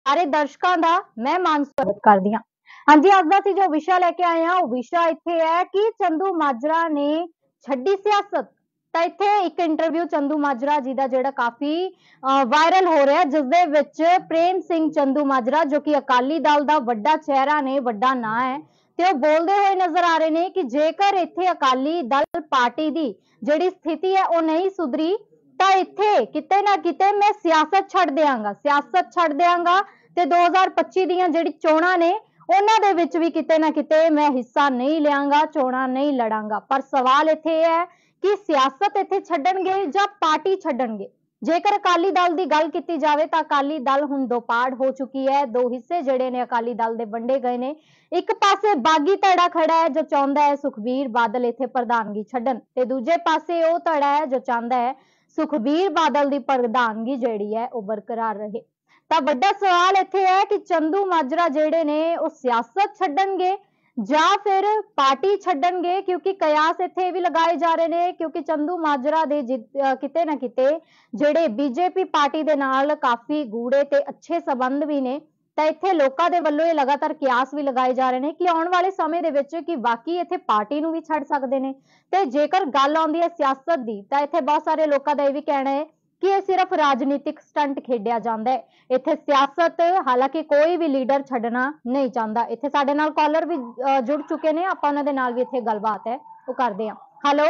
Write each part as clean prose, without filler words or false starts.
ਸਾਰੇ ਦਰਸ਼ਕਾਂ ਦਾ ਮੈਂ ਮਾਨ ਸਵਾਗਤ ਕਰਦੀ ਹਾਂ। ਹਾਂਜੀ, ਅੱਜ ਦਾ ਅਸੀਂ ਜੋ ਵਿਸ਼ਾ ਲੈ ਕੇ ਆਏ ਹਾਂ ਉਹ ਵਿਸ਼ਾ ਇੱਥੇ ਹੈ ਕਿ ਚੰਦੂ ਮਾਜਰਾ ਨੇ ਛੱਡੀ ਸਿਆਸਤ। ਤਾਂ ਇੱਥੇ ਇੱਕ ਇੰਟਰਵਿਊ ਚੰਦੂ ਮਾਜਰਾ ਜੀ ਦਾ ਜਿਹੜਾ ਕਾਫੀ ਵਾਇਰਲ ਹੋ ਰਿਹਾ, ਜਿਸ ਦੇ ਵਿੱਚ ਪ੍ਰੇਮ ਸਿੰਘ ਚੰਦੂ ਮਾਜਰਾ ਜੋ ਕਿ ਅਕਾਲੀ ਦਲ ਦਾ ਵੱਡਾ ਚਿਹਰਾ ਨੇ, ਵੱਡਾ ਨਾਂ ਹੈ, ਤੇ ਉਹ ਬੋਲਦੇ ਹੋਏ ਨਜ਼ਰ ਆ ਰਹੇ ਨੇ ਕਿ ਜੇਕਰ ਇੱਥੇ ਅਕਾਲੀ ਦਲ ਪਾਰਟੀ ਦੀ ਜਿਹੜੀ ਸਥਿਤੀ ਹੈ ਉਹ ਨਹੀਂ ਸੁਧਰੀ ਤਾਂ ਇੱਥੇ ਕਿਤੇ ਨਾ ਕਿਤੇ ਮੈਂ ਸਿਆਸਤ ਛੱਡ ਦਿਆਂਗਾ ਤੇ 2025 ਦੀਆਂ ਜਿਹੜੀ ਚੋਣਾਂ ਨੇ ਉਹਨਾਂ ਦੇ ਵਿੱਚ ਵੀ ਕਿਤੇ ਨਾ ਕਿਤੇ ਮੈਂ ਹਿੱਸਾ ਨਹੀਂ ਲਿਆਂਗਾ, ਚੋਣਾਂ ਨਹੀਂ ਲੜਾਂਗਾ। ਪਰ ਸਵਾਲ ਇੱਥੇ ਇਹ ਹੈ ਕਿ ਸਿਆਸਤ ਇੱਥੇ ਛੱਡਣਗੇ ਜਾਂ ਪਾਰਟੀ ਛੱਡਣਗੇ। ਜੇਕਰ ਅਕਾਲੀ ਦਲ ਦੀ ਗੱਲ ਕੀਤੀ ਜਾਵੇ ਤਾਂ ਅਕਾਲੀ ਦਲ ਹੁਣ ਦੋ ਪਾਰਟ ਹੋ ਚੁੱਕੀ ਹੈ, ਦੋ ਹਿੱਸੇ ਜਿਹੜੇ ਨੇ ਅਕਾਲੀ ਦਲ ਦੇ ਵੰਡੇ ਗਏ ਨੇ। ਇੱਕ ਪਾਸੇ ਬਾਗੀ ਧੜਾ ਖੜਾ ਹੈ ਜੋ ਚਾਹੁੰਦਾ ਹੈ ਸੁਖਬੀਰ ਬਾਦਲ ਇੱਥੇ ਪ੍ਰਧਾਨਗੀ ਛੱਡਣ, ਤੇ ਦੂਜੇ ਪਾਸੇ ਉਹ ਧੜਾ ਹੈ ਜੋ ਚਾਹੁੰਦਾ ਹੈ ਸੁਖਬੀਰ ਬਾਦਲ ਦੀ ਪ੍ਰਧਾਨਗੀ ਜਿਹੜੀ ਹੈ ਉਹ ਬਰਕਰਾਰ ਰਹੇ। ਤਾਂ ਵੱਡਾ ਸਵਾਲ ਇੱਥੇ ਹੈ ਕਿ ਚੰਦੂ ਮਾਜਰਾ ਜਿਹੜੇ ਨੇ ਉਹ ਸਿਆਸਤ ਛੱਡਣਗੇ ਜਾਂ ਫਿਰ ਪਾਰਟੀ ਛੱਡਣਗੇ, ਕਿਉਂਕਿ ਕਿਆਸ ਇੱਥੇ ਵੀ ਲਗਾਏ ਜਾ ਰਹੇ ਨੇ, ਕਿਉਂਕਿ ਚੰਦੂ ਮਾਜਰਾ ਦੇ ਕਿਤੇ ਨਾ ਕਿਤੇ ਜਿਹੜੇ ਬੀਜੇਪੀ ਪਾਰਟੀ ਦੇ ਨਾਲ ਕਾਫੀ ਗੂੜੇ ਤੇ ਅੱਛੇ ਸੰਬੰਧ ਵੀ ਨੇ। ਤਾਂ ਇੱਥੇ ਲੋਕਾਂ ਦੇ ਵੱਲੋਂ ਇਹ ਲਗਾਤਾਰ ਕਿਆਸ ਵੀ ਲਗਾਏ ਜਾ ਰਹੇ ਨੇ ਕਿ ਆਉਣ ਵਾਲੇ ਸਮੇਂ ਦੇ ਵਿੱਚ ਕਿ ਵਾਕਈ ਇੱਥੇ ਪਾਰਟੀ ਨੂੰ ਵੀ ਛੱਡ ਸਕਦੇ ਨੇ। ਤੇ ਜੇਕਰ ਗੱਲ ਆਉਂਦੀ ਹੈ ਸਿਆਸਤ ਦੀ ਤਾਂ ਇੱਥੇ ਬਹੁਤ ਸਾਰੇ ਲੋਕਾਂ ਦਾ ਇਹ ਵੀ ਕਹਿਣਾ ਹੈ ਕਿ ਇਹ ਸਿਰਫ ਰਾਜਨੀਤਿਕ ਸਟੰਟ ਖੇਡਿਆ ਜਾਂਦਾ ਹੈ। ਇੱਥੇ ਸਿਆਸਤ ਹਾਲਾਂਕਿ ਕੋਈ ਵੀ ਲੀਡਰ ਛੱਡਣਾ ਨਹੀਂ ਚਾਹੁੰਦਾ। ਇੱਥੇ ਸਾਡੇ ਨਾਲ ਕਾਲਰ ਵੀ ਜੁੜ ਚੁੱਕੇ ਨੇ, ਆਪਾਂ ਉਹਨਾਂ ਦੇ ਨਾਲ ਵੀ ਇੱਥੇ ਗੱਲਬਾਤ ਹੈ ਉਹ ਕਰਦੇ ਹਾਂ। ਹੈਲੋ,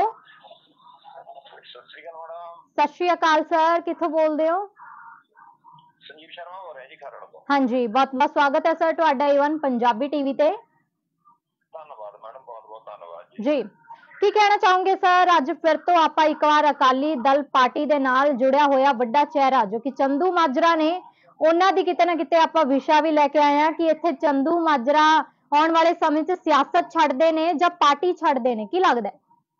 ਸਤਿ ਸ਼੍ਰੀ ਅਕਾਲ ਸਰ, ਕਿੱਥੋਂ ਬੋਲਦੇ ਹੋ? ਸੰਜੀਵ ਸ਼ਰਮਾ ਹੋ ਰਿਹਾ ਜੀ, ਖਰੜ ਤੋਂ। ਹਾਂਜੀ, ਬਹੁਤ ਬਹੁਤ ਸਵਾਗਤ ਹੈ ਸਰ ਤੁਹਾਡਾ ਈਵਨ ਪੰਜਾਬੀ ਟੀਵੀ ਤੇ। ਧੰਨਵਾਦ ਮੈਡਮ, ਬਹੁਤ ਬਹੁਤ ਧੰਨਵਾਦ ਜੀ। ਕੀ ਕਹਿਣਾ ਚਾਹੋਗੇ ਸਰ, ਅੱਜ ਫਿਰ ਤੋਂ ਆਪਾਂ ਇੱਕ ਵਾਰ ਅਕਾਲੀ ਦਲ ਪਾਰਟੀ ਦੇ ਨਾਲ ਜੁੜਿਆ ਹੋਇਆ ਵੱਡਾ ਚਿਹਰਾ ਜੋ ਕਿ ਚੰਦੂ ਮਾਜਰਾ ਨੇ, ਉਹਨਾਂ ਦੀ ਕਿਤੇ ਨਾ ਕਿਤੇ ਆਪਾਂ ਵਿਸ਼ਾ ਵੀ ਲੈ ਕੇ ਆਏ ਹਾਂ ਕਿ ਇੱਥੇ ਚੰਦੂ ਮਾਜਰਾ ਆਉਣ ਵਾਲੇ ਸਮੇਂ 'ਚ ਸਿਆਸਤ ਛੱਡਦੇ ਨੇ ਜਾਂ ਪਾਰਟੀ ਛੱਡਦੇ ਨੇ, ਕੀ ਲੱਗਦਾ?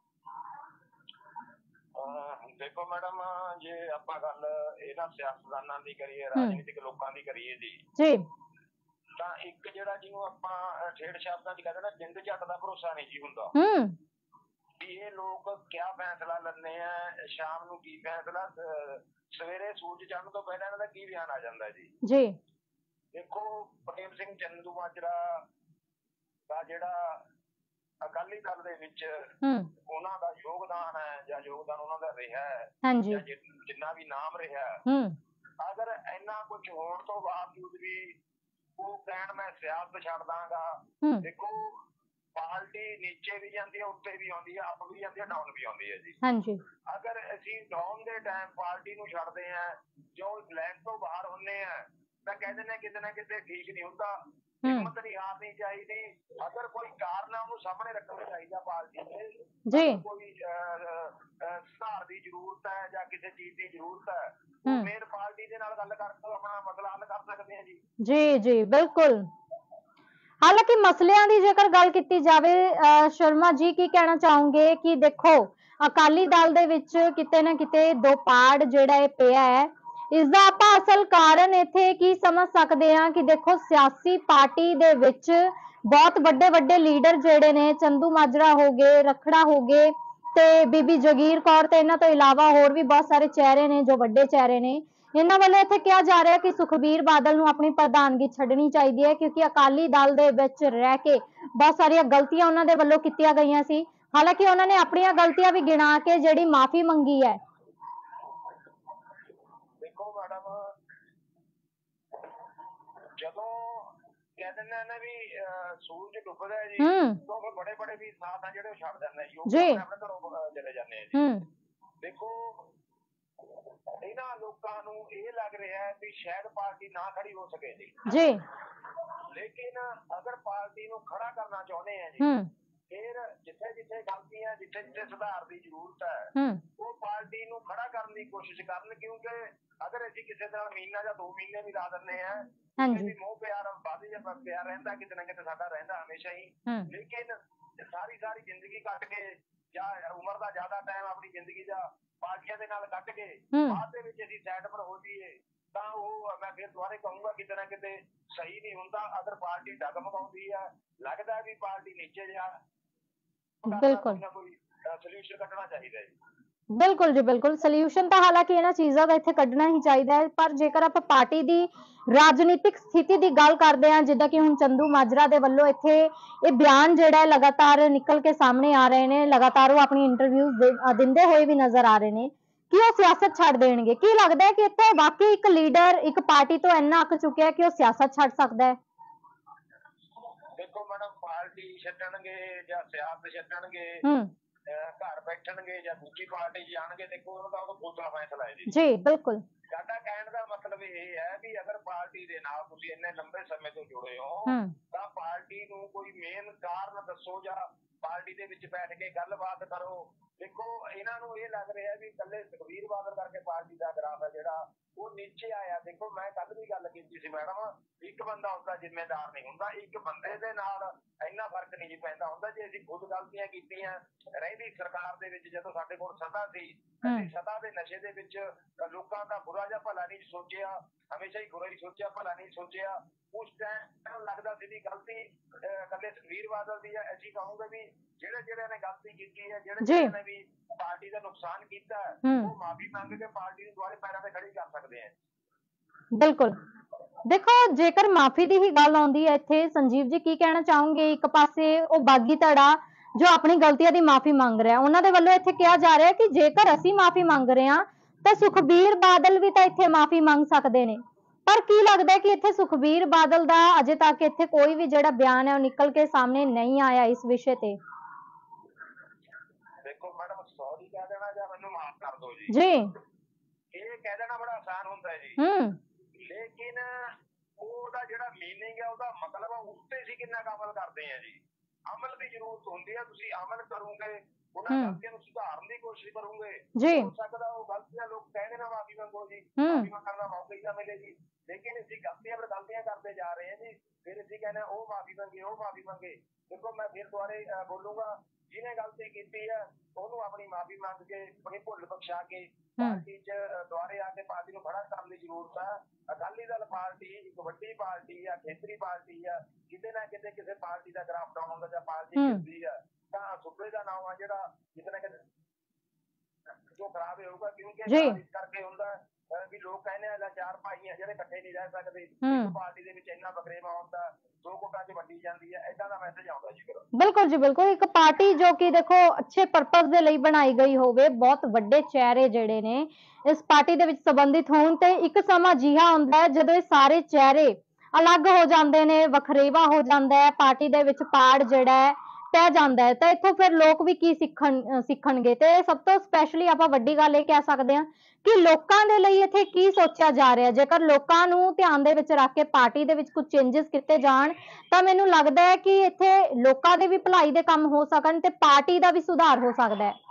ਦੇਖੋ ਮੈਡਮ, ਜੇ ਆਪਾਂ ਗੱਲ ਇਹਨਾਂ ਸਿਆਸਤਦਾਨਾਂ ਦੀ ਕਰੀਏ, ਰਾਜਨੀਤਿਕ ਲੋਕਾਂ ਦੀ ਕਰੀਏ ਜੀ, ਤਾਂ ਇੱਕ ਜਿਹੜਾ ਜਿਹਨੂੰ ਆਪਾਂ ਠੇਠ ਸ਼ਬਦਾਂ 'ਚ ਕਹਿੰਦੇ ਨਾ, ਜਿੰਦ ਝੱਟ ਦਾ ਭਰੋਸਾ ਨਹੀਂ ਜੀ ਹੁੰਦਾ। ਵੀ ਇਹ ਲੋਕ ਕਿਆ ਫੈਸਲਾ ਲੈਂਦੇ ਆ, ਸ਼ਾਮ ਨੂੰ ਕੀ ਫੈਸਲਾ, ਸਵੇਰੇ ਸੂਰਜ ਚੜ੍ਹਨ ਤੋਂ ਪਹਿਲਾਂ ਇਹਨਾਂ ਦਾ ਕੀ ਬਿਆਨ ਆ ਜਾਂਦਾ ਜੀ। ਦੇਖੋ, ਪ੍ਰੇਮ ਸਿੰਘ ਚੰਦੂ ਮਾਜਰਾ ਦਾ ਜਿਹੜਾ ਅਕਾਲੀ ਦਲ ਦੇ ਵਿੱਚ ਉਹਨਾਂ ਦਾ ਯੋਗਦਾਨ ਹੈ ਜਾਂ ਯੋਗਦਾਨ ਉਹਨਾਂ ਦਾ ਰਿਹਾ ਹੈ ਜਾਂ ਜਿੰਨਾ ਵੀ ਨਾਮ ਰਿਹਾ, ਅਗਰ ਇੰਨਾ ਕੁਝ ਹੋਣ ਤੋਂ ਬਾਵਜੂਦ ਵੀ ਉਹ ਕਹਿਣ ਮੈਂ ਸਿਆਸਤ ਛੱਡ ਦਾਂਗਾ, ਦੇਖੋ ਪਾਰਟੀ ਨੀਚੇ ਵੀ ਜਾਂਦੀ ਹੈ, ਉੱਤੇ ਵੀ ਆਉਂਦੀ ਹੈ, ਅਪ ਵੀ ਜਾਂਦੀ ਹੈ, ਡਾਊਨ ਵੀ ਆਉਂਦੀ ਹੈ ਜੀ। ਅਗਰ ਅਸੀਂ ਡਾਊਨ ਦੇ ਟਾਈਮ ਪਾਰਟੀ ਨੂੰ ਛੱਡਦੇ ਆ, ਜੋ ਲੈਨ ਤੋਂ ਬਾਹਰ ਹੁੰਦੇ ਆ, ਤਾਂ ਕਹਿੰਦੇ ਨੇ ਕਿਤੇ ਨਾ ਕਿਤੇ ਠੀਕ ਨਹੀਂ ਹੁੰਦਾ। ਹਿੰਮਤ ਨਹੀਂ ਹਾਰਨੀ ਚਾਹੀਦੀ। ਅਗਰ ਕੋਈ ਕਾਰਨ ਹੈ ਉਹਨੂੰ ਸਾਹਮਣੇ ਰੱਖਣਾ ਚਾਹੀਦਾ ਪਾਰਟੀ ਨੇ। ਕੋਈ ਸੁਧਾਰ ਦੀ ਜ਼ਰੂਰਤ ਹੈ ਜਾਂ ਕਿਸੇ ਚੀਜ਼ ਦੀ ਜ਼ਰੂਰਤ ਹੈ, ਮੇਨ ਪਾਰਟੀ ਦੇ ਨਾਲ ਗੱਲ ਕਰਕੇ ਆਪਣਾ ਮਸਲਾ ਹੱਲ ਕਰ ਸਕਦੇ ਆ ਜੀ। ਜੀ ਬਿਲਕੁਲ। ਹਾਲਾਂਕਿ ਮਸਲਿਆਂ ਦੀ ਜੇਕਰ ਗੱਲ ਕੀਤੀ ਜਾਵੇ, ਸ਼ਰਮਾ ਜੀ ਕੀ ਕਹਿਣਾ ਚਾਹੋਗੇ ਕਿ ਦੇਖੋ ਅਕਾਲੀ ਦਲ ਦੇ ਵਿੱਚ ਕਿਤੇ ਨਾ ਕਿਤੇ ਦੋ ਪਾੜ ਜਿਹੜਾ ਇਹ ਪਿਆ ਹੈ, ਇਸਦਾ ਆਪਾਂ ਅਸਲ ਕਾਰਨ ਇੱਥੇ ਕੀ ਸਮਝ ਸਕਦੇ ਹਾਂ ਕਿ ਦੇਖੋ ਸਿਆਸੀ ਪਾਰਟੀ ਦੇ ਵਿੱਚ ਬਹੁਤ ਵੱਡੇ ਵੱਡੇ ਲੀਡਰ ਜਿਹੜੇ ਨੇ, ਚੰਦੂ ਮਾਜਰਾ ਹੋ ਗਏ, ਰਖੜਾ ਹੋ ਗਏ ਤੇ ਬੀਬੀ ਜਗੀਰ ਕੌਰ, ਤੇ ਇਹਨਾਂ ਤੋਂ ਇਲਾਵਾ ਹੋਰ ਵੀ ਬਹੁਤ ਸਾਰੇ ਚਿਹਰੇ ਨੇ ਜੋ ਵੱਡੇ ਚਿਹਰੇ ਨੇ। ਇਹਨਾਂ ਵੱਲੋਂ ਇੱਥੇ ਕਿਹਾ ਜਾ ਰਿਹਾ ਕਿ ਸੁਖਬੀਰ ਬਾਦਲ ਨੂੰ ਆਪਣੀ ਪ੍ਰਧਾਨਗੀ ਛੱਡਣੀ ਚਾਹੀਦੀ ਹੈ, ਕਿਉਂਕਿ ਅਕਾਲੀ ਦਲ ਦੇ ਵਿੱਚ ਰਹਿ ਕੇ ਬਹੁਤ ਸਾਰੀਆਂ ਗਲਤੀਆਂ ਉਹਨਾਂ ਦੇ ਵੱਲੋਂ ਕੀਤੀਆਂ ਗਈਆਂ ਸੀ। ਹਾਲਾਂਕਿ ਉਹਨਾਂ ਨੇ ਆਪਣੀਆਂ ਗਲਤੀਆਂ ਵੀ ਗਿਣਾ ਕੇ ਜਿਹੜੀ ਮਾਫੀ ਮੰਗੀ ਹੈ। ਦੇਖੋ ਮੈਡਮ, ਜਦੋਂ ਕਹਿ ਦਿੰਦੇ ਨੇ ਵੀ ਸੂਰਜ ਡੁੱਬਦਾ ਜੀ, ਤਾਂ ਫਿਰ ਬੜੇ ਬੜੇ ਵੀ ਸਾਥ ਆ ਜਿਹੜੇ ਉਹ ਛੱਡ ਜਾਂਦੇ ਜੀ, ਆਪਣੇ ਘਰੋਂ ਚਲੇ ਜਾਂਦੇ ਆ ਜੀ। ਦੇਖੋ, ਇਹਨਾਂ ਲੋਕਾਂ ਨੂੰ ਇਹ ਲੱਗ ਰਿਹਾ ਹੈ ਵੀ ਸ਼ਾਇਦ ਪਾਰਟੀ ਨਾ ਖੜੀ ਹੋ ਸਕੇ ਜੀ। ਲੇਕਿਨ ਅਗਰ ਪਾਰਟੀ ਨੂੰ ਖੜਾ ਕਰਨਾ ਚਾਹੁੰਦੇ ਆ ਜੀ, ਫਿਰ ਜਿੱਥੇ ਜਿੱਥੇ ਗਲਤੀਆਂ, ਜਿੱਥੇ ਜਿੱਥੇ ਸੁਧਾਰ ਦੀ ਜ਼ਰੂਰਤ ਹੈ, ਉਹ ਪਾਰਟੀ ਨੂੰ ਖੜਾ ਕਰਨ ਦੀ ਕੋਸ਼ਿਸ਼ ਕਰਨ। ਕਿਉਂਕਿ ਅਗਰ ਅਸੀਂ ਕਿਸੇ ਨਾਲ ਮਹੀਨਾ ਜਾਂ 2 ਮਹੀਨੇ ਵੀ ਲਾ ਦਿੰਦੇ ਆ, ਵੀ ਮੋਹ ਪਿਆਰ ਵੱਧ ਜਾਂ ਪਿਆਰ ਰਹਿੰਦਾ, ਕਿਤੇ ਨਾ ਕਿਤੇ ਸਾਡਾ ਰਹਿੰਦਾ ਹਮੇਸ਼ਾ ਹੀ। ਲੇਕਿਨ ਸਾਰੀ ਜ਼ਿੰਦਗੀ ਕੱਟ ਕੇ ਜਾਂ ਉਮਰ ਦਾ ਜ਼ਿਆਦਾ ਟਾਈਮ ਆਪਣੀ ਜ਼ਿੰਦਗੀ ਦਾ ਪਾਰਟੀਆਂ ਦੇ ਨਾਲ ਕੱਟ ਕੇ ਬਾਅਦ ਦੇ ਵਿੱਚ ਅਸੀਂ ਸਾਈਡ ਪਰ ਹੋ ਜਾਈਏ, ਤਾਂ ਉਹ ਮੈਂ ਫਿਰ ਦੁਬਾਰੇ ਕਹੂੰਗਾ ਕਿਤੇ ਨਾ ਕਿਤੇ ਸਹੀ ਨਹੀਂ ਹੁੰਦਾ। ਅਗਰ ਪਾਰਟੀ ਡਗਮਗਾਉਂਦੀ ਹੈ, ਲੱਗਦਾ ਵੀ ਪਾਰਟੀ ਨੀਚੇ ਜਾ, ਕੋਈ ਸੋਲੂਸ਼ਨ ਕੱਢਣਾ ਚਾਹੀਦਾ ਜੀ। ਬਿਲਕੁਲ ਜੀ ਬਿਲਕੁਲ। ਸੋਲਿਊਸ਼ਨ ਤਾਂ ਹਾਲਾਂਕਿ ਇਹਨਾਂ ਚੀਜ਼ਾਂ ਦਾ ਇੱਥੇ ਕੱਢਣਾ ਹੀ ਚਾਹੀਦਾ ਹੈ, ਪਰ ਜੇਕਰ ਆਪਾਂ ਪਾਰਟੀ ਦੀ ਰਾਜਨੀਤਿਕ ਸਥਿਤੀ ਦੀ ਗੱਲ ਕਰਦੇ ਹਾਂ, ਜਿੱਦਾਂ ਕਿ ਹੁਣ ਚੰਦੂ ਮਾਜਰਾ ਦੇ ਵੱਲੋਂ ਇੱਥੇ ਇਹ ਬਿਆਨ ਜਿਹੜਾ ਹੈ ਲਗਾਤਾਰ ਨਿਕਲ ਕੇ ਸਾਹਮਣੇ ਆ ਰਹੇ ਨੇ, ਲਗਾਤਾਰ ਉਹ ਆਪਣੀ ਇੰਟਰਵਿਊਜ਼ ਦਿੰਦੇ ਹੋਏ ਵੀ ਨਜ਼ਰ ਆ ਰਹੇ ਨੇ ਕਿ ਉਹ ਸਿਆਸਤ ਛੱਡ ਦੇਣਗੇ। ਕੀ ਲੱਗਦਾ ਹੈ ਕਿ ਇੱਥੇ ਵਾਕਈ ਇੱਕ ਲੀਡਰ ਇੱਕ ਪਾਰਟੀ ਤੋਂ ਇੰਨਾ ਅੱਕ ਚੁੱਕਿਆ ਕਿ ਉਹ ਸਿਆਸਤ ਛੱਡ ਸਕਦਾ ਹੈ? ਦੇਖੋ ਮੈਡਮ, ਪਾਰਟੀ ਛੱਡਣਗੇ ਜਾਂ ਸਿਆਸਤ ਛੱਡਣਗੇ, ਘਰ ਬੈਠਣਗੇ ਜਾਂ ਦੂਜੀ ਪਾਰਟੀ ਜਾਣਗੇ, ਦੇਖੋ ਉਹਨਾਂ ਦਾ ਖੁਦ ਦਾ ਫੈਸਲਾ ਹੈ ਜੀ। ਬਿਲਕੁਲ। ਸਾਡਾ ਕਹਿਣ ਦਾ ਮਤਲਬ ਇਹ ਹੈ ਵੀ ਅਗਰ ਪਾਰਟੀ ਦੇ ਨਾਲ ਤੁਸੀਂ ਇੰਨੇ ਲੰਬੇ ਸਮੇਂ ਤੋਂ ਜੁੜੇ ਹੋ ਤਾਂ ਪਾਰਟੀ ਨੂੰ ਕੋਈ ਮੇਨ ਕਾਰਨ ਦੱਸੋ ਜਾਂ ਪਾਰਟੀ ਦੇ ਵਿੱਚ ਬੈਠ ਕੇ ਗੱਲਬਾਤ ਕਰੋ। ਦੇਖੋ ਇਹਨਾਂ ਨੂੰ ਇਹ ਲੱਗ ਰਿਹਾ ਵੀ ਇਕੱਲੇ ਸੁਖਬੀਰ ਬਾਦਲ ਕਰਕੇ ਪਾਰਟੀ ਦਾ ਗ੍ਰਾਫ ਹੈ ਜਿਹੜਾ ਉਹ ਨੀਚੇ ਆਇਆ। ਦੇਖੋ ਮੈਂ ਕੱਲ ਵੀ ਗੱਲ ਕੀਤੀ ਸੀ ਮੈਡਮ, ਇੱਕ ਬੰਦਾ ਉਸਦਾ ਜ਼ਿੰਮੇਦਾਰ ਨਹੀਂ ਹੁੰਦਾ, ਇੱਕ ਬੰਦੇ ਦੇ ਨਾਲ ਇੰਨਾ ਫਰਕ ਨਹੀਂ ਪੈਂਦਾ ਹੁੰਦਾ। ਜੇ ਅਸੀਂ ਖੁਦ ਗਲਤੀਆਂ ਕੀਤੀਆਂ ਰਹਿੰਦੀ ਸਰਕਾਰ ਦੇ ਵਿੱਚ, ਜਦੋਂ ਸਾਡੇ ਕੋਲ ਸੱਤਾ ਸੀ, ਅਸੀਂ ਸੱਤਾ ਦੇ ਨਸ਼ੇ ਦੇ ਵਿੱਚ ਲੋਕਾਂ ਦਾ ਬੁਰਾ ਜਾਂ ਭਲਾ ਨਹੀਂ ਸੋਚਿਆ, ਹਮੇਸ਼ਾ ਹੀ ਬੁਰਾ ਹੀ ਸੋਚਿਆ, ਭਲਾ ਨਹੀਂ ਸੋਚਿਆ। ਉਸ ਟਾਈਮ ਲੱਗਦਾ ਸੀ ਵੀ ਗਲਤੀ ਇਕੱਲੇ ਸੁਖਬੀਰ ਬਾਦਲ ਦੀ ਹੈ। ਅਸੀਂ ਕਹੋਗੇ ਵੀ ਜਿਹੜੇ ਨੇ ਗਲਤੀ ਕੀਤੀ ਹੈ, ਜਿਹੜੇ ਨੇ ਵੀ ਪਾਰਟੀ ਦਾ ਨੁਕਸਾਨ ਕੀਤਾ ਉਹ ਮਾਫੀ ਮੰਗ ਕੇ ਪਾਰਟੀ ਨੂੰ ਦੁਬਾਰੇ ਪੈਰਾਂ ਤੇ ਖੜੀ ਕਰ ਸਕਦੇ ਆ। ਬਿਲਕੁਲ। ਦੇਖੋ, ਜੇਕਰ ਮਾਫੀ ਦੀ ਹੀ ਗੱਲ ਆਉਂਦੀ ਹੈ ਇੱਥੇ, ਸੰਜੀਵ ਜੀ ਕੀ ਕਹਿਣਾ ਚਾਹੋਗੇ? ਇੱਕ ਪਾਸੇ ਉਹ ਬਾਗੀ ਧੜਾ ਜੋ ਆਪਣੀ ਗਲਤੀਆਂ ਦੀ ਮਾਫੀ ਮੰਗ ਰਿਹਾ, ਉਹਨਾਂ ਦੇ ਵੱਲੋਂ ਇੱਥੇ ਕਿਹਾ ਜਾ ਰਿਹਾ ਕਿ ਜੇਕਰ ਅਸੀਂ ਮਾਫੀ ਮੰਗ ਰਹੇ ਹਾਂ ਤਾਂ ਸੁਖਬੀਰ ਬਾਦਲ ਵੀ ਤਾਂ ਇੱਥੇ ਮਾਫੀ ਮੰਗ ਸਕਦੇ ਨੇ। ਪਰ ਕੀ ਲੱਗਦਾ ਹੈ ਕਿ ਇੱਥੇ ਸੁਖਬੀਰ ਬਾਦਲ ਦਾ ਅਜੇ ਤੱਕ ਇੱਥੇ ਕੋਈ ਵੀ ਜਿਹੜਾ ਬਿਆਨ ਹੈ ਉਹ ਨਿਕਲ ਕੇ ਸਾਹਮਣੇ ਨਹੀਂ ਆਇਆ ਇਸ ਵਿਸ਼ੇ ਤੇ? ਦੇਖੋ ਮੈਡਮ, ਸੌਰੀ ਕਹਿ ਦੇਣਾ ਜਾਂ ਮੈਨੂੰ ਮਾਫ ਕਰ ਦਿਓ ਜੀ, ਇਹ ਕਹਿ ਦੇਣਾ ਬੜਾ ਆਸਾਨ ਹੁੰਦਾ ਹੈ ਜੀ, ਲੇਕਿਨ ਉਹਦਾ ਜਿਹੜਾ ਮੀਨਿੰਗ ਹੈ, ਉਹਦਾ ਮਤਲਬ ਉਸ ਤੇ ਅਸੀਂ ਕਿੰਨਾ ਕੁ ਅਮਲ ਕਰਦੇ ਆ ਜੀ। ਅਮਲ ਦੀ ਜ਼ਰੂਰਤ ਹੁੰਦੀ ਹੈ। ਤੁਸੀਂ ਅਮਲ ਕਰੋਗੇ, ਉਹਨਾਂ ਗਲਤੀਆਂ ਨੂੰ ਸੁਧਾਰਨ ਦੀ ਕੋਸ਼ਿਸ਼ ਕਰੋਗੇ, ਹੋ ਸਕਦਾ ਉਹ ਗਲਤੀਆਂ ਲੋਕ ਕਹਿੰਦੇ ਨਾ ਮਾਫੀ ਮੰਗੋ ਜੀ, ਮਾਫੀ ਮੰਗਣ ਦਾ ਮੌਕਾ ਹੀ ਨਾ ਮਿਲੇ ਜੀ। ਲੇਕਿਨ ਅਸੀਂ ਗਲਤੀਆਂ ਕਰਦੇ ਜਾ ਰਹੇ ਹਾਂ ਜੀ, ਫਿਰ ਅਸੀਂ ਕਹਿੰਦੇ ਉਹ ਮਾਫੀ ਮੰਗੇ, ਉਹ ਮਾਫੀ ਮੰਗੇ। ਦੇਖੋ ਮੈਂ ਫਿਰ ਦੁਬਾਰੇ ਬੋਲੂੰਗਾ, ਜਿਹਨੇ ਗਲਤੀ ਕੀਤੀ ਹੈ ਉਹਨੂੰ ਆਪਣੀ ਮਾਫੀ ਮੰਗ ਕੇ, ਆਪਣੀ ਭੁੱਲ ਬਖਸ਼ਾ ਕੇ ਪਾਰਟੀ 'ਚ ਦੁਬਾਰੇ ਆ ਕੇ ਪਾਰਟੀ ਨੂੰ ਖੜਾ ਕਰਨ ਦੀ ਜ਼ਰੂਰਤ ਹੈ। ਅਕਾਲੀ ਦਲ ਪਾਰਟੀ ਇੱਕ ਵੱਡੀ ਪਾਰਟੀ ਆ, ਖੇਤਰੀ ਪਾਰਟੀ ਆ, ਕਿਤੇ ਨਾ ਕਿਤੇ ਕਿਸੇ ਪਾਰਟੀ ਦਾ ਗ੍ਰਾਫ ਡਾਊਨ ਹੁੰਦਾ ਜਾਂ ਪਾਰਟੀ ਗਿਰਦੀ ਆ ਤਾਂ ਸੂਬੇ ਦਾ ਨਾਮ ਆ ਜਿਹੜਾ ਕਿਤੇ ਨਾ ਕਿਤੇ ਜੋ ਖਰਾਬ ਹੋਊਗਾ, ਕਿਉਂਕਿ ਇਸ ਕਰਕੇ ਹੁੰਦਾ ਵੀ ਲੋਕ ਕਹਿੰਦੇ ਆ ਚਾਰ ਭਾਈ ਆ ਜਿਹੜੇ ਇਕੱਠੇ ਨਹੀਂ ਰਹਿ ਸਕਦੇ, ਇੱਕ ਪਾਰਟੀ ਦੇ ਵਿੱਚ ਇੰਨਾ ਵਖਰੇਵਾ ਹੁੰਦਾ, ਦੋ ਗੁੱਟਾਂ 'ਚ ਵੰਡੀ ਜਾਂਦੀ ਹੈ, ਏਦਾਂ ਦਾ ਮੈਸੇਜ ਆਉਂਦਾ ਜੀ। ਬਿਲਕੁਲ ਜੀ ਬਿਲਕੁਲ। ਇੱਕ ਪਾਰਟੀ ਜੋ ਕਿ ਦੇਖੋ ਅੱਛੇ ਪਰਪਸ ਦੇ ਲਈ ਬਣਾਈ ਗਈ ਹੋਵੇ, ਬਹੁਤ ਵੱਡੇ ਚਿਹਰੇ ਜਿਹੜੇ ਨੇ ਇਸ ਪਾਰਟੀ ਦੇ ਵਿੱਚ ਸੰਬੰਧਿਤ ਹੋਣ, ਤੇ ਇੱਕ ਸਮਾਂ ਅਜਿਹਾ ਆਉਂਦਾ ਹੈ ਜਦੋਂ ਇਹ ਸਾਰੇ ਚਿਹਰੇ ਅਲੱਗ ਹੋ ਜਾਂਦੇ ਨੇ, ਵਖਰੇਵਾ ਹੋ ਜਾਂਦਾ ਹੈ, ਪਾਰਟੀ ਦੇ ਵਿੱਚ ਪਾੜ ਜਿਹੜਾ ਹੈ ਪੈ ਜਾਂਦਾ ਹੈ, ਤਾਂ ਇੱਥੋਂ ਫਿਰ ਲੋਕ ਵੀ ਕੀ ਸਿੱਖਣਗੇ? ਤੇ ਸਭ ਤੋਂ ਸਪੈਸ਼ਲੀ ਆਪਾਂ ਵੱਡੀ ਗੱਲ ਇਹ ਕਹਿ ਸਕਦੇ ਹਾਂ ਕਿ ਲੋਕਾਂ ਦੇ ਲਈ ਇੱਥੇ ਕੀ ਸੋਚਿਆ ਜਾ ਰਿਹਾ। ਜੇਕਰ ਲੋਕਾਂ ਨੂੰ ਧਿਆਨ ਦੇ ਵਿੱਚ ਰੱਖ ਕੇ ਪਾਰਟੀ ਦੇ ਵਿੱਚ ਕੁਝ ਚੇਂਜਸ ਕੀਤੇ ਜਾਣ ਤਾਂ ਮੈਨੂੰ ਲੱਗਦਾ ਹੈ ਕਿ ਇੱਥੇ ਲੋਕਾਂ ਦੇ ਵੀ ਭਲਾਈ ਦੇ ਕੰਮ ਹੋ ਸਕਣ ਤੇ ਪਾਰਟੀ ਦਾ ਵੀ ਸੁਧਾਰ ਹੋ ਸਕਦਾ ਹੈ।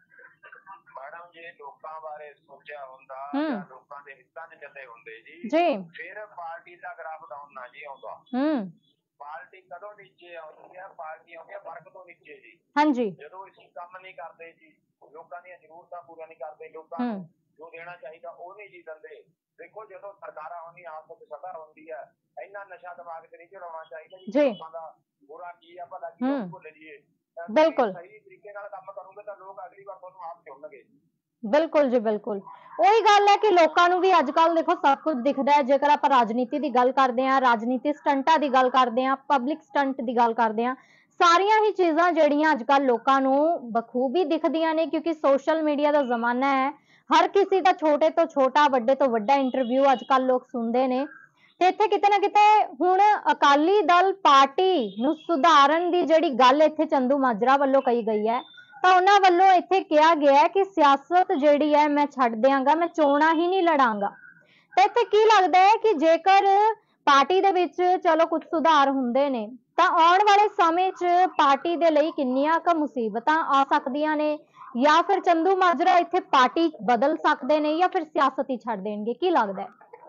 ਮੈਡਮ, ਜੇ ਲੋਕਾਂ ਬਾਰੇ ਸੋਚਿਆ ਹੁੰਦਾ ਜਾਂ ਲੋਕਾਂ ਦੇ ਹਿੱਤਾਂ 'ਚ ਚੱਲੇ ਹੁੰਦੇ ਜੀ, ਫਿਰ ਪਾਰਟੀ ਦਾ ਗ੍ਰਾਫ ਡਾਊਨ ਨਾ ਜੀ ਆਉਂਦਾ। ਪਾਰਟੀ ਕਦੋਂ ਨੀਚੇ ਆਉਂਦੀ ਹੈ? ਪਾਰਟੀ ਆਉਂਦੀ ਹੈ ਵਰਗ ਤੋਂ ਨੀਚੇ ਜੀ। ਜਦੋਂ ਅਸੀਂ ਕੰਮ ਨਹੀਂ ਕਰਦੇ ਜੀ, ਲੋਕਾਂ ਦੀਆਂ ਜ਼ਰੂਰਤਾਂ ਪੂਰੀਆਂ ਨਹੀਂ ਕਰਦੇ, ਲੋਕਾਂ ਨੂੰ ਜੋ ਦੇਣਾ ਚਾਹੀਦਾ ਉਹ ਨਹੀਂ ਜੀ ਦਿੰਦੇ। ਦੇਖੋ, ਜਦੋਂ ਸਰਕਾਰਾਂ ਹੁੰਦੀਆਂ, ਆਪਸ ਵਿੱਚ ਸੱਤਾ ਹੁੰਦੀ ਹੈ, ਇੰਨਾ ਨਸ਼ਾ ਦਿਮਾਗ 'ਚ ਨਹੀਂ ਚੜਾਉਣਾ ਚਾਹੀਦਾ ਜੀ। ਲੋਕਾਂ ਦਾ ਬੁਰਾ ਕੀ ਆ, ਭਲਾ ਕੀ ਆ, ਭੁੱਲ ਜਾਈਏ। ਬਿਲਕੁਲ ਸਹੀ ਤਰੀਕੇ ਨਾਲ ਕੰਮ ਕਰੋਗੇ ਤਾਂ ਲੋਕ ਅਗਲੀ ਵਾਰ ਤੁਹਾਨੂੰ ਆਪ ਚੁਣਨਗੇ। ਬਿਲਕੁਲ ਜੀ ਬਿਲਕੁਲ। ਉਹੀ ਗੱਲ ਹੈ ਕਿ ਲੋਕਾਂ ਨੂੰ ਵੀ ਅੱਜ ਕੱਲ ਦੇਖੋ ਸਭ ਕੁਝ ਦਿਖਦਾ ਹੈ। ਜੇਕਰ ਆਪਾਂ ਰਾਜਨੀਤੀ ਦੀ ਗੱਲ ਕਰਦੇ ਹਾਂ, ਰਾਜਨੀਤੀ ਸਟੰਟਾਂ ਦੀ ਗੱਲ ਕਰਦੇ ਹਾਂ, ਪਬਲਿਕ ਸਟੰਟ ਦੀ ਗੱਲ ਕਰਦੇ ਹਾਂ, ਸਾਰੀਆਂ ਹੀ ਚੀਜ਼ਾਂ ਜਿਹੜੀਆਂ ਅੱਜ ਕੱਲ ਲੋਕਾਂ ਨੂੰ ਬਖੂਬੀ ਦਿਖਦੀਆਂ ਨੇ, ਕਿਉਂਕਿ ਸੋਸ਼ਲ ਮੀਡੀਆ ਦਾ ਜ਼ਮਾਨਾ ਹੈ। ਹਰ ਕਿਸੇ ਦਾ ਛੋਟੇ ਤੋਂ ਛੋਟਾ, ਵੱਡੇ ਤੋਂ ਵੱਡਾ ਇੰਟਰਵਿਊ ਅੱਜ ਕੱਲ ਲੋਕ ਸੁਣਦੇ ਨੇ। ਤੇ ਇੱਥੇ ਕਿਤੇ ਨਾ ਕਿਤੇ ਹੁਣ ਅਕਾਲੀ ਦਲ ਪਾਰਟੀ ਨੂੰ ਸੁਧਾਰਨ ਦੀ ਜਿਹੜੀ ਗੱਲ ਇੱਥੇ ਚੰਦੂ ਮਾਜਰਾ ਵੱਲੋਂ ਕਹੀ ਗਈ ਹੈ, ਤਾਂ ਉਹਨਾਂ ਵੱਲੋਂ ਇੱਥੇ ਕਿਹਾ ਗਿਆ ਕਿ ਸਿਆਸਤ ਜਿਹੜੀ ਹੈ ਮੈਂ ਛੱਡ ਦਿਆਂਗਾ, ਮੈਂ ਚੋਣਾਂ ਹੀ ਨਹੀਂ ਲੜਾਂਗਾ। ਤਾਂ ਇੱਥੇ ਕੀ ਲੱਗਦਾ ਹੈ ਕਿ ਜੇਕਰ ਪਾਰਟੀ ਦੇ ਵਿੱਚ ਚਲੋ ਕੁਝ ਸੁਧਾਰ ਹੁੰਦੇ ਨੇ ਤਾਂ ਆਉਣ ਵਾਲੇ ਸਮੇਂ 'ਚ ਪਾਰਟੀ ਦੇ ਲਈ ਕਿੰਨੀਆਂ ਕੁ ਮੁਸੀਬਤਾਂ ਆ ਸਕਦੀਆਂ ਨੇ, ਜਾਂ ਫਿਰ ਚੰਦੂ ਮਾਜਰਾ ਇੱਥੇ ਪਾਰਟੀ ਬਦਲ ਸਕਦੇ ਨੇ, ਜਾਂ ਫਿਰ ਸਿਆਸਤ ਹੀ ਛੱਡ ਦੇਣਗੇ? ਕੀ ਲੱਗਦਾ ਹੈ?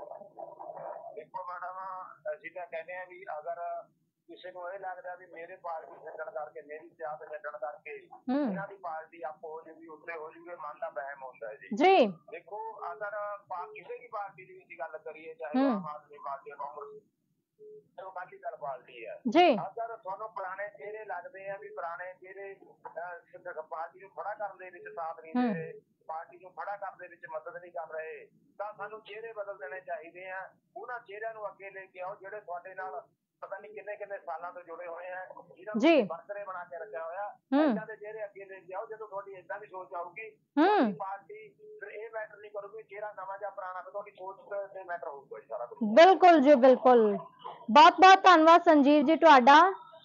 ਦੇਖੋ ਮੈਡਮ, ਅਸੀਂ ਤਾਂ ਕਹਿੰਦੇ ਆ ਵੀ ਅਗਰ ਕਿਸੇ ਨੂੰ ਇਹ ਲੱਗਦਾ ਵੀ ਮੇਰੇ ਪਾਰਟੀ ਛੱਡਣ ਕਰਕੇ, ਮੇਰੀ ਸਿਆਸਤ ਛੱਡਣ ਕਰਕੇ ਇਹਨਾਂ ਦੀ ਪਾਰਟੀ ਆਪ ਹੋ ਜੂਗੀ, ਉੱਤੇ ਹੋ ਜੂਗੇ, ਮਨ ਦਾ ਵਹਿਮ ਹੁੰਦਾ ਹੈ ਜੀ। ਦੇਖੋ, ਅਗਰ ਕਿਸੇ ਵੀ ਪਾਰਟੀ ਦੀ ਅਸੀਂ ਗੱਲ ਕਰੀਏ, ਚਾਹੇ ਆਮ ਆਦਮੀ ਪਾਰਟੀ, ਕਾਂਗਰਸ, ਅਕਾਲੀ ਦਲ ਪਾਰਟੀ ਹੈ, ਅਗਰ ਤੁਹਾਨੂੰ ਪੁਰਾਣੇ ਚਿਹਰੇ ਲੱਗਦੇ ਆ ਵੀ ਪੁਰਾਣੇ ਚਿਹਰੇ ਪਾਰਟੀ ਨੂੰ ਖੜਾ ਕਰਨ ਦੇ ਵਿੱਚ ਸਾਥ ਨਹੀਂ ਦੇ ਰਹੇ, ਪਾਰਟੀ ਨੂੰ ਖੜਾ ਕਰਨ ਦੇ ਵਿੱਚ ਮਦਦ ਨਹੀਂ ਕਰ ਰਹੇ ਤਾਂ ਸਾਨੂੰ ਚਿਹਰੇ ਬਦਲ ਦੇਣੇ ਚਾਹੀਦੇ ਆ। ਉਹਨਾਂ ਚਿਹਰਿਆਂ ਨੂੰ ਅੱਗੇ ਲੈ ਕੇ ਆਓ ਜਿਹੜੇ ਤੁਹਾਡੇ ਨਾਲ ਪਤਾ ਨਹੀਂ ਕਿੰਨੇ ਕਿੰਨੇ ਸਾਲਾਂ ਤੋਂ ਜੁੜੇ ਹੋਏ ਆ, ਜਿਹਨਾਂ ਨੂੰ ਵਰਕਰੇ ਬਣਾ ਕੇ ਰੱਖਿਆ ਹੋਇਆ। ਇਹਨਾਂ ਦੇ ਚਿਹਰੇ ਅੱਗੇ ਲੈ ਕੇ ਆਓ। ਜਦੋਂ ਤੁਹਾਡੀ ਏਦਾਂ ਦੀ ਸੋਚ ਆਊਗੀ ਪਾਰਟੀ ਫਿਰ ਇਹ ਮੈਟਰ ਨਹੀਂ ਕਰੂਗੀ ਚਿਹਰਾ ਨਵਾਂ ਜਾਂ ਪੁਰਾਣਾ, ਤੁਹਾਡੀ ਸੋਚ ਤੇ ਮੈਟਰ ਹੋਊਗਾ ਜੀ ਸਾਰਾ ਕੁਝ। ਬਿਲਕੁਲ ਜੀ ਬਿਲਕੁਲ। ਬਹੁਤ ਬਹੁਤ ਧੰਨਵਾਦ ਸੰਜੀਵ ਜੀ ਤੁਹਾਡਾ।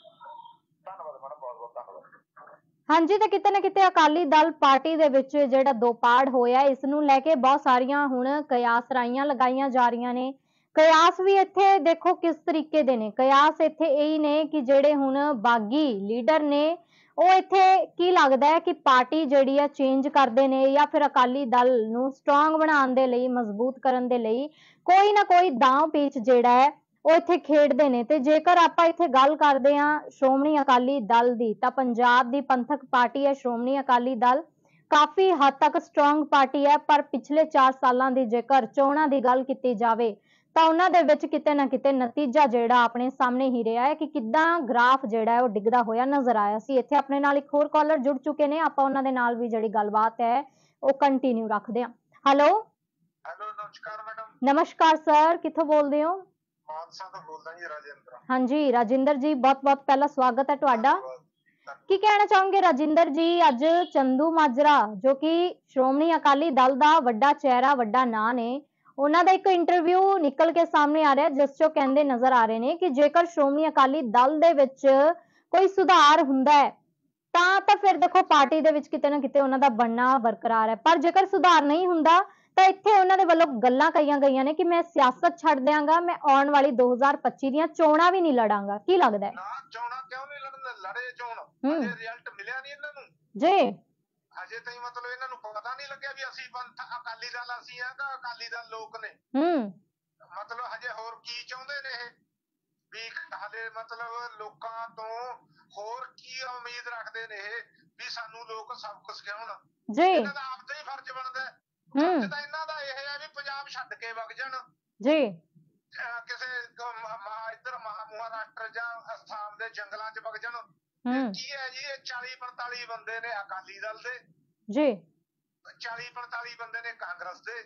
ਧੰਨਵਾਦ ਮੈਡਮ, ਬਹੁਤ ਬਹੁਤ ਧੰਨਵਾਦ। ਹਾਂਜੀ, ਤੇ ਕਿਤੇ ਨਾ ਕਿਤੇ ਅਕਾਲੀ ਦਲ ਪਾਰਟੀ ਦੇ ਵਿੱਚ ਜਿਹੜਾ ਦੋ ਪਾੜ ਹੋਇਆ, ਇਸ ਨੂੰ ਲੈ ਕੇ ਬਹੁਤ ਸਾਰੀਆਂ ਹੁਣ ਕਿਆਸਰਾਈਆਂ ਲਗਾਈਆਂ ਜਾ ਰਹੀਆਂ ਨੇ। ਕਿਆਸ ਵੀ ਇੱਥੇ ਦੇਖੋ ਕਿਸ ਤਰੀਕੇ ਦੇ ਨੇ। ਕਿਆਸ ਇੱਥੇ ਇਹੀ ਨੇ ਕਿ ਜਿਹੜੇ ਹੁਣ ਬਾਗੀ ਲੀਡਰ ਨੇ ਉਹ ਇੱਥੇ ਕੀ ਲੱਗਦਾ ਹੈ ਕਿ ਪਾਰਟੀ ਜਿਹੜੀ ਆ ਚੇਂਜ ਕਰਦੇ ਨੇ ਜਾਂ ਫਿਰ ਅਕਾਲੀ ਦਲ ਨੂੰ ਸਟਰੋਂਗ ਬਣਾਉਣ ਦੇ ਲਈ, ਮਜ਼ਬੂਤ ਕਰਨ ਦੇ ਲਈ ਕੋਈ ਨਾ ਕੋਈ ਦਾਅ ਪੇਚ ਜਿਹੜਾ ਹੈ ਉਹ ਇੱਥੇ ਖੇਡਦੇ ਨੇ। ਤੇ ਜੇਕਰ ਆਪਾਂ ਇੱਥੇ ਗੱਲ ਕਰਦੇ ਹਾਂ ਸ਼੍ਰੋਮਣੀ ਅਕਾਲੀ ਦਲ ਦੀ, ਤਾਂ ਪੰਜਾਬ ਦੀ ਪੰਥਕ ਪਾਰਟੀ ਹੈ ਸ਼੍ਰੋਮਣੀ ਅਕਾਲੀ ਦਲ, ਕਾਫੀ ਹੱਦ ਤੱਕ ਸਟਰੋਂਗ ਪਾਰਟੀ ਹੈ। ਪਰ ਪਿਛਲੇ 4 ਸਾਲਾਂ ਦੀ ਜੇਕਰ ਚੋਣਾਂ ਦੀ ਗੱਲ ਕੀਤੀ ਜਾਵੇ ਤਾਂ ਉਹਨਾਂ ਦੇ ਵਿੱਚ ਕਿਤੇ ਨਾ ਕਿਤੇ ਨਤੀਜਾ ਜਿਹੜਾ ਆਪਣੇ ਸਾਹਮਣੇ ਹੀ ਰਿਹਾ ਹੈ ਕਿ ਕਿੱਦਾਂ ਗ੍ਰਾਫ ਜਿਹੜਾ ਹੈ ਉਹ ਡਿੱਗਦਾ ਹੋਇਆ ਨਜ਼ਰ ਆਇਆ ਸੀ। ਇੱਥੇ ਆਪਣੇ ਨਾਲ ਇੱਕ ਹੋਰ ਕਾਲਰ ਜੁੜ ਚੁੱਕੇ ਨੇ, ਆਪਾਂ ਉਹਨਾਂ ਦੇ ਨਾਲ ਵੀ ਜਿਹੜੀ ਗੱਲਬਾਤ ਹੈ ਉਹ ਕੰਟੀਨਿਊ ਰੱਖਦੇ ਹਾਂ। ਹੈਲੋ ਨਮਸਕਾਰ ਮੈਡਮ। ਨਮਸਕਾਰ ਸਰ, ਕਿੱਥੋਂ ਬੋਲਦੇ ਹੋ? ਮਾਨਸਾ ਤੋਂ ਬੋਲਦਾ ਜੀ, ਰਾਜਿੰਦਰ। ਹਾਂਜੀ ਰਾਜਿੰਦਰ ਜੀ, ਬਹੁਤ ਬਹੁਤ ਪਹਿਲਾ ਸਵਾਗਤ ਹੈ ਤੁਹਾਡਾ। ਕੀ ਕਹਿਣਾ ਚਾਹੋਗੇ ਰਾਜਿੰਦਰ ਜੀ? ਅੱਜ ਚੰਦੂ ਮਾਜਰਾ ਜੋ ਕਿ ਸ਼੍ਰੋਮਣੀ ਅਕਾਲੀ ਦਲ ਦਾ ਵੱਡਾ ਚਿਹਰਾ, ਵੱਡਾ ਨਾਂ ਨੇ, ਉਹਨਾਂ ਦਾ ਇੱਕ ਇੰਟਰਵਿਊ ਨਿਕਲ ਕੇ ਸਾਹਮਣੇ ਆ ਰਿਹਾ ਜਿਸ ਚੋਂ ਕਹਿੰਦੇ ਨਜ਼ਰ ਆ ਰਹੇ ਨੇ ਕਿ ਜੇਕਰ ਸ਼੍ਰੋਮਣੀ ਅਕਾਲੀ ਦਲ ਦੇ ਵਿੱਚ ਕੋਈ ਸੁਧਾਰ ਹੁੰਦਾ ਹੈ ਤਾਂ ਫਿਰ ਦੇਖੋ ਪਾਰਟੀ ਦੇ ਵਿੱਚ ਕਿਤੇ ਨਾ ਕਿਤੇ ਉਹਨਾਂ ਦਾ ਬਣਨਾ ਬਰਕਰਾਰ ਹੈ। ਪਰ ਜੇਕਰ ਸੁਧਾਰ ਨਹੀਂ ਹੁੰਦਾ ਤਾਂ ਇੱਥੇ ਉਹਨਾਂ ਦੇ ਵੱਲੋਂ ਗੱਲਾਂ ਕਹੀਆਂ ਗਈਆਂ ਨੇ ਕਿ ਮੈਂ ਸਿਆਸਤ ਛੱਡ ਦਿਆਂਗਾ, ਮੈਂ ਆਉਣ ਵਾਲੀ 2025 ਦੀਆਂ ਚੋਣਾਂ ਵੀ ਨਹੀਂ ਲੜਾਂਗਾ। ਕੀ ਲੱਗਦਾ ਹੈ? ਨਾ ਚੋਣਾਂ ਕਿਉਂ ਨਹੀਂ ਲੜਨ, ਲੜੇ ਚੋਣ, ਅਜੇ ਰਿਜ਼ਲਟ ਮਿਲਿਆ ਨਹੀਂ ਇਹਨਾਂ ਨੂੰ ਜੀ। ਅਜੇ ਤਾਈਂ ਮਤਲਬ ਇਹਨਾਂ ਨੂੰ ਪਤਾ ਨਹੀਂ ਲੱਗਿਆ ਵੀ ਅਸੀਂ ਪੰਥ ਅਕਾਲੀ ਦਲ ਅਸੀਂ ਆ ਕਿ ਅਕਾਲੀ ਦਲ ਲੋਕ ਨੇ। ਮਤਲਬ ਹਜੇ ਹੋਰ ਕੀ ਚਾਹੁੰਦੇ ਨੇ ਇਹ ਵੀ ਹਲੇ ਮਤਲਬ ਲੋਕਾਂ ਤੋਂ ਹੋਰ ਕੀ ਉਮੀਦ ਰੱਖਦੇ ਨੇ ਇਹ ਵੀ ਸਾਨੂੰ ਲੋਕ ਸਬਕ ਸਿਖਾਉਣ ਜੀ। ਇਹਨਾਂ ਦਾ ਆਪਦਾ ਹੀ ਫਰਜ਼ ਬਣਦਾ ਹੈ। ਫਰਜ਼ ਤਾਂ ਇਹਨਾਂ ਦਾ ਇਹ ਹੈ ਵੀ ਪੰਜਾਬ ਛੱਡ ਕੇ ਵਗ ਜਾਣ ਜੀ, ਕਿਸੇ ਇੱਧਰ ਮਹਾਰਾਸ਼ਟਰ ਜਾਂ ਅਸਾਮ ਦੇ ਜੰਗਲਾਂ 'ਚ ਵਗ ਜਾਣ। ਕੀ ਹੈ ਜੀ, ਇਹ 40-45 ਬੰਦੇ ਨੇ ਅਕਾਲੀ ਦਲ ਦੇ ਜੀ, 40-45 ਬੰਦੇ ਨੇ ਕਾਂਗਰਸ ਦੇ,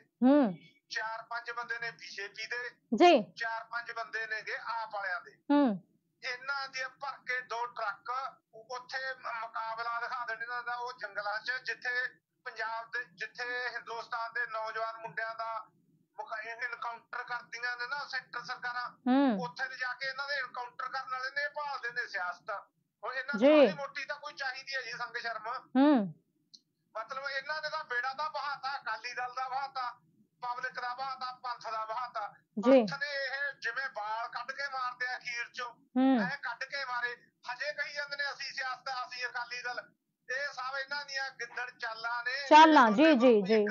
4-5 ਬੰਦੇ ਨੇ ਬੀਜੇਪੀ ਦੇ ਜੀ, 4-5 ਬੰਦੇ ਨੇਗੇ ਆਪ ਵਾਲਿਆਂ ਦੇ। ਇਹਨਾਂ ਦੇ ਭਰ ਕੇ 2 ਟਰੱਕ ਉੱਥੇ ਮੁਕਾਬਲਾ ਦਿਖਾ ਦੇਣ ਇਹਨਾਂ ਦਾ ਉਹ ਜੰਗਲਾਂ 'ਚ ਜਿੱਥੇ ਪੰਜਾਬ ਦੇ, ਜਿੱਥੇ ਹਿੰਦੁਸਤਾਨ ਦੇ ਨੌਜਵਾਨ ਮੁੰਡਿਆਂ ਦਾ ਇਨਕਾਊਂਟਰ ਕਰਦੀਆਂ ਨੇ ਨਾ ਸੈਂਟਰ ਸਰਕਾਰਾਂ, ਉੱਥੇ ਜਾ ਕੇ ਇਹਨਾਂ ਦੇ ਇਨਕਾਊਂਟਰ ਕਰਨ ਵਾਲੇ ਨੇ ਭਾਲਦੇ ਨੇ ਸਿਆਸਤ। ਹੁਣ ਇਹਨਾਂ ਨੂੰ ਥੋੜੀ ਮੋਟੀ ਤਾਂ ਕੋਈ ਚਾਹੀਦੀ ਹੈ ਜੀ ਸੰਗ ਸ਼ਰਮ। ਮਤਲਬ ਇਹਨਾਂ ਨੇ ਤਾਂ ਬੇੜਾ ਦਾ ਬਹਾਤਾ, ਅਕਾਲੀ ਦਲ ਦਾ ਬਹਾਤਾ, ਪਬਲਿਕ ਦਾ ਬਹਾਤਾ, ਪੰਥ ਦਾ ਬਹਾਤਾ। ਪੰਥ ਨੇ ਇਹ ਜਿਵੇਂ ਵਾਲ ਕੱਢ ਕੇ ਮਾਰਦੇ ਆ ਅਖੀਰ ਚੋਂ, ਐ ਕੱਢ ਕੇ ਮਾਰੇ। ਹਜੇ ਕਹੀ ਜਾਂਦੇ ਨੇ ਅਸੀਂ ਸਿਆਸਤ, ਅਸੀਂ ਅਕਾਲੀ ਦਲ। ਇਹ ਸਭ ਇਹਨਾਂ ਦੀਆਂ ਗਿੱਦੜ ਚਾਲਾਂ ਨੇ, ਚਾਲਾਂ ਜੀ ਜੀ ਜੀ।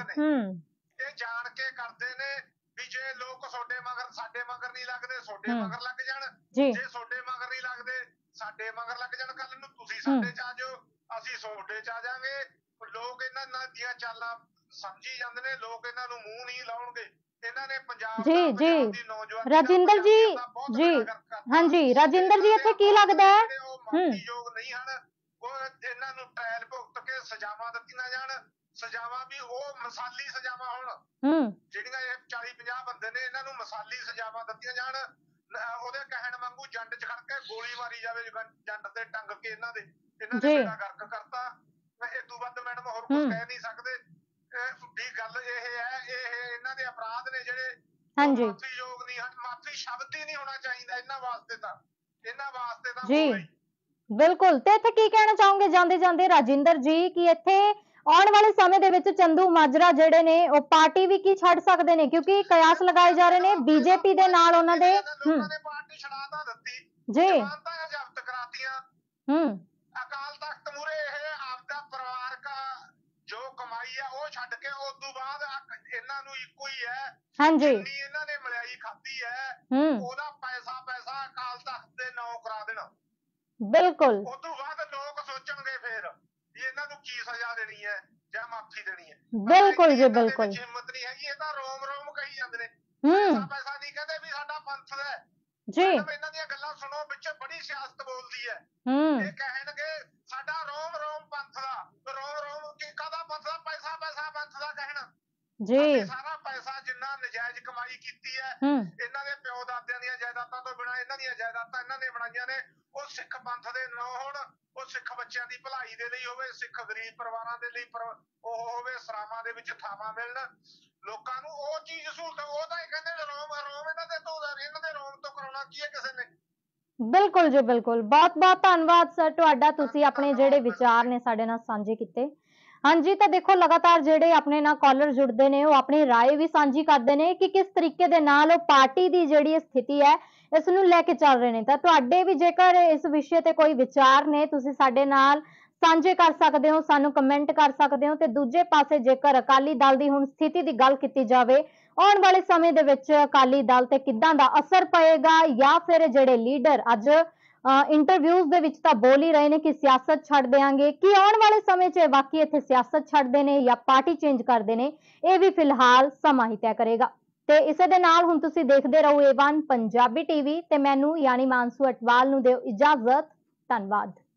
ਇਹ ਜਾਣ ਕੇ ਕਰਦੇ ਨੇ ਵੀ ਜੇ ਲੋਕ ਤੁਹਾਡੇ ਮਗਰ, ਸਾਡੇ ਮਗਰ ਨਹੀਂ ਲੱਗਦੇ, ਤੁਹਾਡੇ ਮਗਰ ਲੱਗ ਜਾਣ। ਜੇ ਤੁਹਾਡੇ ਮਗਰ ਨਹੀਂ ਲੱਗਦੇ, ਸਾਡੇ ਮਗਰ ਲੱਗ ਜਾਣ। ਕੱਲ ਨੂੰ ਤੁਸੀਂ ਸਾਡੇ 'ਚ ਆ ਜਾਓ, ਅਸੀਂ ਤੁਹਾਡੇ 'ਚ ਆ ਜਾਵਾਂਗੇ। ਲੋਕ ਇਹਨਾਂ ਦੀਆਂ ਚਾਲਾਂ ਸਮਝੀ ਜਾਂਦੇ ਨੇ, ਲੋਕ ਇਹਨਾਂ ਨੂੰ ਮੂੰਹ ਨਹੀਂ ਲਾਉਣਗੇ। ਇਹਨਾਂ ਨੇ ਪੰਜਾਬ ਦੀ ਨੌਜਵਾਨੀ ਰਾਜਿੰਦਰ ਜੀ ਜੀ ਹਾਂਜੀ ਰਾਜਿੰਦਰ ਜੀ ਇੱਥੇ ਕੀ ਲੱਗਦਾ ਹੈ ਯੋਗ ਨਹੀਂ ਹਨ, ਉਹ ਇਹਨਾਂ ਨੂੰ ਟ੍ਰਾਇਲ ਭੁਗਤ ਕੇ ਸਜ਼ਾਵਾਂ ਦਿੱਤੀਆਂ ਜਾਣ। ਸਜ਼ਾਵਾਂ ਵੀ ਉਹ ਮਿਸਾਲੀ ਸਜ਼ਾਵਾਂ ਹੋਣ, ਜਿਹੜੀਆਂ ਇਹ 40-50 ਬੰਦੇ ਨੇ ਇਹਨਾਂ ਨੂੰ ਮਿਸਾਲੀ ਸਜ਼ਾਵਾਂ ਦਿੱਤੀਆਂ ਜਾਣ। ਉਹਦੇ ਕਹਿਣ ਵਾਂਗੂ ਜੰਡ 'ਚ ਖੜ ਕੇ ਗੋਲੀ ਮਾਰੀ ਜਾਵੇ, ਜੰਡ ਤੇ ਟੰਗ ਕੇ। ਇਹਨਾਂ ਨੇ ਬੇੜਾ ਗਰਕ ਕਰਤਾ। ਇਹ ਤੋਂ ਵੱਧ ਮੈਡਮ ਹੋਰ ਕੁਝ ਕਹਿ ਨਹੀਂ ਸਕਦੇ। ਵੀ ਗੱਲ ਇਹ ਹੈ, ਇਹ ਇਹਨਾਂ ਦੇ ਅਪਰਾਧ ਨੇ ਜਿਹੜੇ ਮਾਫੀ ਯੋਗ ਨਹੀਂ ਹਨ। ਮਾਫੀ ਸ਼ਬਦ ਹੀ ਨਹੀਂ ਹੋਣਾ ਚਾਹੀਦਾ ਇਹਨਾਂ ਵਾਸਤੇ ਤਾਂ, ਇਹਨਾਂ ਵਾਸਤੇ ਤਾਂ ਜੀ ਬਿਲਕੁਲ। ਤੇ ਇੱਥੇ ਕੀ ਕਹਿਣਾ ਚਾਹੋਗੇ ਜਾਂਦੇ ਜਾਂਦੇ ਰਾਜਿੰਦਰ ਜੀ ਕਿ ਇੱਥੇ ਆਉਣ ਵਾਲੇ ਸਮੇਂ ਦੇ ਵਿੱਚ ਚੰਦੂ ਮਾਜਰਾ ਜਿਹੜੇ ਨੇ ਉਹ ਪਾਰਟੀ ਵੀ ਕੀ ਛੱਡ ਸਕਦੇ ਨੇ? ਕਿਉਂਕਿ ਕਿਆਸ ਲਗਾਏ ਜਾ ਰਹੇ ਨੇ ਬੀਜੇਪੀ ਦੇ ਨਾਲ ਉਹਨਾਂ ਦੇ ਪਾਰਟੀ ਛਡਾ ਤਾਂ ਦਿੱਤੀ ਜੀ, ਜ਼ਮਾਨਤਾਂ ਜ਼ਬਤ ਕਰਾਤੀਆਂ। ਅਕਾਲ ਤਖਤ ਮੂਹਰੇ ਇਹ ਆਪਦਾ ਪਰਿਵਾਰਕ ਜੋ ਕਮਾਈ ਆ ਉਹ ਛੱਡ ਕੇ ਉਸ ਤੋਂ ਬਾਅਦ ਇਹਨਾਂ ਨੂੰ ਇੱਕੋ ਹੀ ਹੈ ਹਾਂਜੀ, ਜਿੰਨੀ ਇਹਨਾਂ ਨੇ ਮਲਾਈ ਖਾਧੀ ਹੈ ਉਹਦਾ ਪੈਸਾ ਅਕਾਲ ਤਖਤ ਦੇ ਨਾਂ ਕਰਾ ਦੇਣਾ। ਬਿਲਕੁਲ। ਉਸ ਤੋਂ ਬਾਅਦ ਲੋਕ ਸੋਚਣਗੇ ਫੇਰ ਵੀ ਇਹਨਾਂ ਨੂੰ ਕੀ ਸਜ਼ਾ ਦੇਣੀ ਹੈ ਜਾਂ ਮਾਫੀ ਦੇਣੀ ਹੈ। ਬਿਲਕੁਲ ਜੀ ਬਿਲਕੁਲ। ਹਿੰਮਤ ਨਹੀਂ ਹੈਗੀ, ਇਹ ਤਾਂ ਰੋਮ ਰੋਮ ਕਹੀ ਜਾਂਦੇ ਨੇ। ਪੈਸਾ ਨਹੀਂ ਕਹਿੰਦੇ ਵੀ ਸਾਡਾ ਪੰਥ ਦਾ ਜੀ। ਇਹਨਾਂ ਦੀਆਂ ਗੱਲਾਂ ਸੁਣੋ, ਵਿੱਚ ਬੜੀ ਸਿਆਸਤ ਬੋਲਦੀ ਹੈ। ਇਹ ਕਹਿਣਗੇ ਸਾਡਾ ਰੋਮ ਰੋਮ ਪੰਥ ਦਾ, ਰੋਮ ਰੋਮ ਕਾਹਦਾ ਪੰਥ ਦਾ? ਪੈਸਾ ਪੰਥ ਜੀ ਸਾਰਾ ਪੈਸਾ ਜਿੰਨਾ ਨਜਾਇਜ਼ ਕਮਾਈ ਕੀਤੀ ਹੈ ਇਹਨਾਂ ਦੇ ਪਿਓ ਦਾਦਿਆਂ ਦੀਆਂ ਜਾਇਦਾਦਾਂ ਤੋਂ ਬਿਨਾਂ ਇਹਨਾਂ ਦੀਆਂ ਜਾਇਦਾਦਾਂ ਇਹਨਾਂ ਨੇ ਬਣਾਈਆਂ ਨੇ, ਉਹ ਸਿੱਖ ਪੰਥ ਦੇ ਨਾਂ ਹੋਣ, ਉਹ ਸਿੱਖ ਬੱਚਿਆਂ ਦੀ ਭਲਾਈ ਦੇ ਲਈ ਹੋਵੇ, ਸਿੱਖ ਗਰੀਬ ਪਰਿਵਾਰਾਂ ਦੇ ਲਈ ਉਹ ਹੋਵੇ, ਸਰਾਵਾਂ ਦੇ ਵਿੱਚ ਥਾਵਾਂ ਮਿਲਣ ਲੋਕਾਂ ਨੂੰ, ਉਹ ਚੀਜ਼ ਸਹੂਲਤ। ਉਹ ਤਾਂ ਇਹ ਕਹਿੰਦੇ ਨੇ ਰੋਮ ਇਹਨਾਂ ਦੇ ਤੋਂ, ਇਹਨਾਂ ਦੇ ਰੋਮ ਤੋਂ ਕਰਾਉਣਾ ਕੀ ਹੈ ਕਿਸੇ ਨੇ। ਬਿਲਕੁਲ ਜੀ ਬਿਲਕੁਲ, ਬਹੁਤ ਬਹੁਤ ਧੰਨਵਾਦ ਸਰ ਤੁਹਾਡਾ, ਤੁਸੀਂ ਆਪਣੇ ਜਿਹੜੇ ਵਿਚਾਰ ਨੇ ਸਾਡੇ ਨਾਲ ਸਾਂਝੇ ਕੀਤੇ। ਹਾਂਜੀ, ਤਾਂ ਦੇਖੋ ਲਗਾਤਾਰ ਜਿਹੜੇ ਆਪਣੇ ਨਾਲ ਕਾਲਰ ਜੁੜਦੇ ਨੇ ਉਹ ਆਪਣੀ ਰਾਏ ਵੀ ਸਾਂਝੀ ਕਰਦੇ ਨੇ ਕਿ ਕਿਸ ਤਰੀਕੇ ਦੇ ਨਾਲ ਉਹ ਪਾਰਟੀ ਦੀ ਜਿਹੜੀ ਸਥਿਤੀ ਹੈ ਇਸ ਨੂੰ ਲੈ ਕੇ ਚੱਲ ਰਹੇ ਨੇ। ਤਾਂ ਤੁਹਾਡੇ ਵੀ ਜੇਕਰ ਇਸ ਵਿਸ਼ੇ ਤੇ ਕੋਈ ਵਿਚਾਰ ਨੇ ਤੁਸੀਂ ਸਾਡੇ ਨਾਲ ਸਾਂਝੇ ਕਰ ਸਕਦੇ ਹੋ, ਸਾਨੂੰ ਕਮੈਂਟ ਕਰ ਸਕਦੇ ਹੋ। ਤੇ ਦੂਜੇ ਪਾਸੇ ਜੇਕਰ ਅਕਾਲੀ ਦਲ ਦੀ ਹੁਣ ਸਥਿਤੀ ਦੀ ਗੱਲ ਕੀਤੀ ਜਾਵੇ, ਆਉਣ ਵਾਲੇ ਸਮੇਂ ਦੇ ਵਿੱਚ ਅਕਾਲੀ ਦਲ ਤੇ ਕਿੱਦਾਂ ਦਾ ਅਸਰ ਪਏਗਾ, ਜਾਂ ਫਿਰ ਜਿਹੜੇ ਲੀਡਰ ਅੱਜ ਇੰਟਰਵਿਊਜ਼ ਦੇ ਵਿੱਚ ਤਾਂ ਬੋਲ ਹੀ ਰਹੇ ਨੇ ਕਿ ਸਿਆਸਤ ਛੱਡ ਦੇਾਂਗੇ, ਕਿ ਆਉਣ ਵਾਲੇ ਸਮੇਂ 'ਚ ਬਾਕੀ ਇੱਥੇ ਸਿਆਸਤ ਛੱਡਦੇ ਨੇ ਜਾਂ ਪਾਰਟੀ ਚੇਂਜ ਕਰਦੇ ਨੇ, ਇਹ ਵੀ ਫਿਲਹਾਲ ਸਮਾਂ ਹੀ ਤੈਅ ਕਰੇਗਾ। ਤੇ ਇਸੇ ਦੇ ਨਾਲ ਹੁਣ ਤੁਸੀਂ ਦੇਖਦੇ ਰਹੋ A1 ਪੰਜਾਬੀ TV ਤੇ ਮੈਨੂੰ ਯਾਨੀ ਮਾਨਸੂ ਅਟਵਾਲ ਨੂੰ ਦਿਓ ਇਜਾਜ਼ਤ। ਧੰਨਵਾਦ।